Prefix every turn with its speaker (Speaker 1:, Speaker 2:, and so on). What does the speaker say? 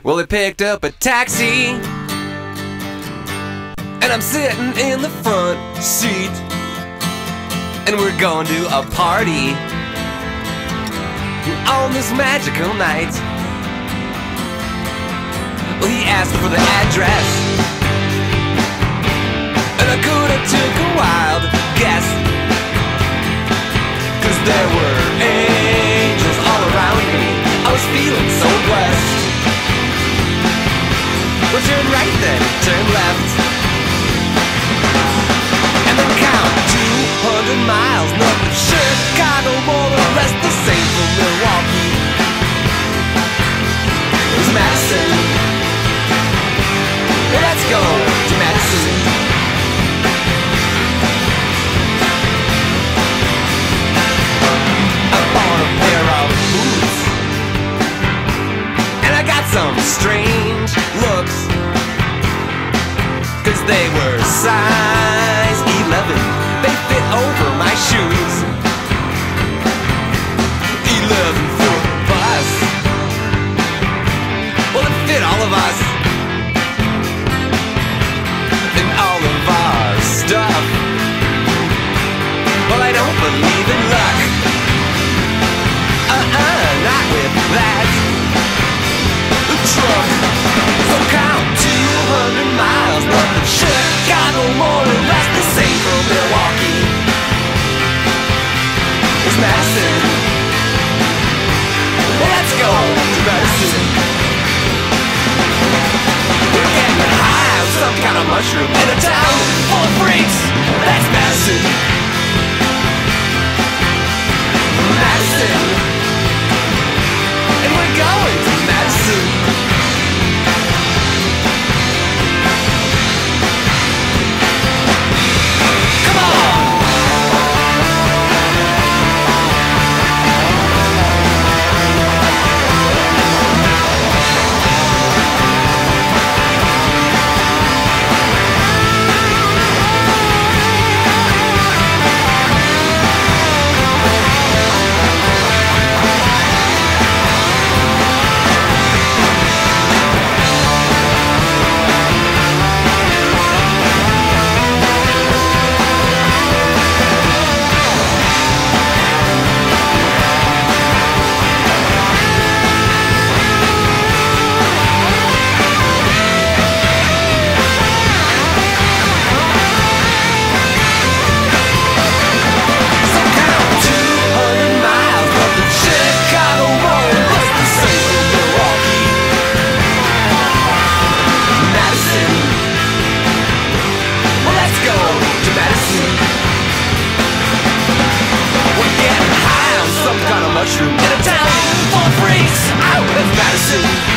Speaker 1: Well, he picked up a taxi, and I'm sitting in the front seat, and we're going to a party on this magical night. Well, he asked for the address, and I could have took a wild guess, 'cause there were angels all around me. I was feeling so blessed. Well, turn right then, turn left, and then count 200 miles north of Chicago, more or less the same from Milwaukee. It was Madison. Well, let's go to Madison. I bought a pair of boots, and I got some strange looks, 'cause they were size 11. They fit over my shoes. 11-foot bus. Well, it fit all of us and all of our stuff. Well, I don't believe in luck. Not with that truck. So count 200 miles north of Chicago, more or less the same from Milwaukee. It's Madison. Well, let's go to Madison. We're getting high on some kind of mushroom in a town full of freaks. That's Madison. Madison. And we're going to Madison. Come on! Mushroom in a town full of freaks. Out of Madison.